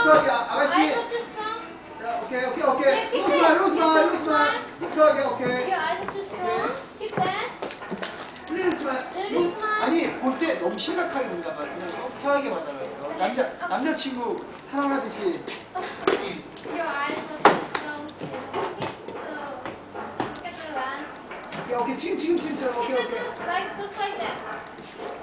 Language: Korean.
스무트하게 아가씨. Eyes are too strong. 자, 오케이. Yeah, keep 루스만. 스무트하게, 오케이. Your eyes are too strong. Keep that. 루스만. 아니, 볼 때 너무 심각하게 본단 말이야. 그냥 소프트하게 만들어요. 남자친구 사랑하듯이. Your eyes are too strong still. Look at the lens. 오케이. 지금. 오케이. Just like that.